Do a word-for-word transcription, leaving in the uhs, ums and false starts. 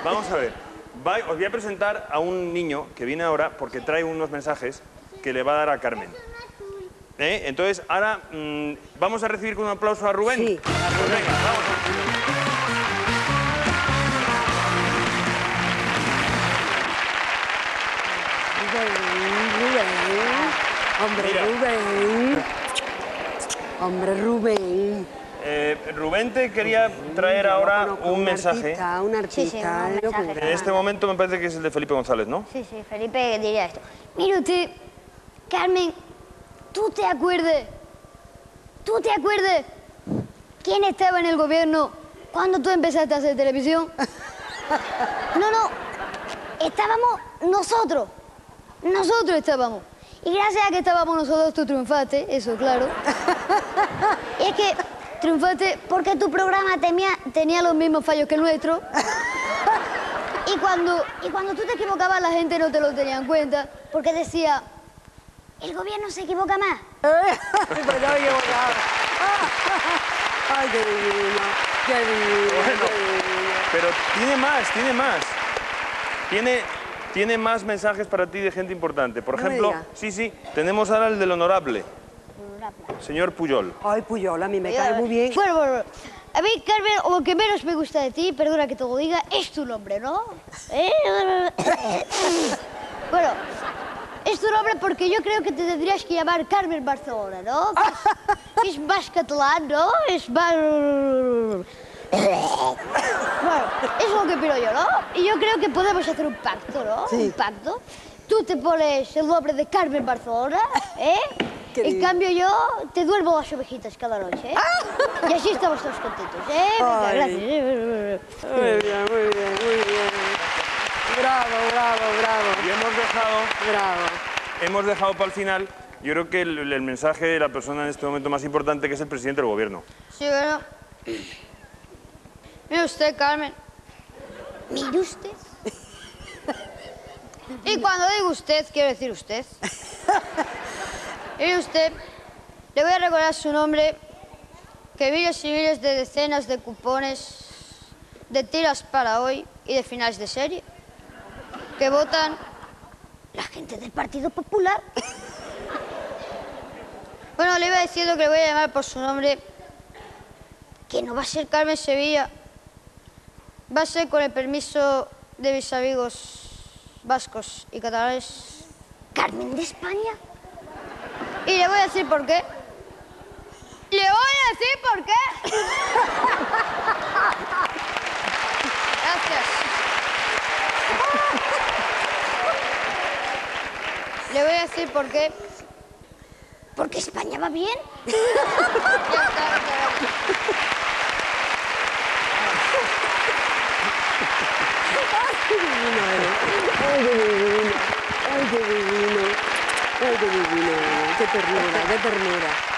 Vamos a ver. Va- os voy a presentar a un niño que viene ahora porque trae unos mensajes que le va a dar a Carmen. ¿Eh? Entonces, ahora mmm, vamos a recibir con un aplauso a Rubén. Sí, a Pues Rubén. venga, vamos. Rubén, hombre Mira. Rubén, hombre Rubén. Eh, Rubén te quería traer Yo ahora conozco un un mensaje. artista, un artista Sí, sí, un de mensaje. locura. En este momento me parece que es el de Felipe González, ¿no? Sí, sí, Felipe diría esto. Mire usted, Carmen, ¿tú te acuerdas? ¿Tú te acuerdas quién estaba en el gobierno cuando tú empezaste a hacer televisión? No, no, estábamos nosotros. Nosotros estábamos. Y gracias a que estábamos nosotros, tú triunfaste, eso claro. Y es que triunfaste porque tu programa tenía, tenía los mismos fallos que el nuestro. Y cuando, y cuando tú te equivocabas, la gente no te lo tenía en cuenta, porque decía, el gobierno se equivoca más. Ay, pues no me equivocaba. Ay, qué divino, qué divino, Bueno, qué divino. pero tiene más, tiene más. Tiene, tiene más mensajes para ti de gente importante. Por No me ejemplo, diga. sí, sí, tenemos ahora el del honorable, señor Puyol. Ay, Puyol, a mí me cae muy bien. Bueno, bueno, bueno. A mí, Carmen, lo que menos me gusta de ti, perdona que te lo diga, es tu nombre, ¿no? ¿Eh? Bueno, es tu nombre porque yo creo que te tendrías que llamar Carmen Barcelona, ¿no? Que es, que es más catalán, ¿no? Es más... Bueno, es lo que opino yo, ¿no? Y yo creo que podemos hacer un pacto, ¿no? Sí. Un pacto. Tú te pones el nombre de Carmen Barcelona, ¿eh? Qué En divino. cambio yo te duermo las ovejitas cada noche, ¿eh? Y así estamos todos contentos, ¿eh? Venga, Ay. gracias. Muy bien, muy bien, muy bien. Bravo, bravo, bravo, Y hemos dejado, bravo. hemos dejado para el final, yo creo que el, el mensaje de la persona en este momento más importante, que es el presidente del gobierno. Sí, bueno. Mire usted, Carmen. Mire usted. Y cuando digo usted, quiero decir usted. Mire usted, le voy a recordar su nombre, que miles y miles de decenas de cupones, de tiras para hoy y de finales de serie, que votan la gente del Partido Popular. Bueno, le iba diciendo que le voy a llamar por su nombre, que no va a ser Carmen Sevilla, va a ser con el permiso de mis amigos vascos y catalanes, Carmen de España. Y le voy a decir por qué. Le voy a decir por qué. Gracias. Le voy a decir por qué. Porque España va bien. Ya está, ya está. Ay, qué divino eres. Ay, qué divino. Ay, qué divino. Ay, qué divino. Qué ternura, qué ternura.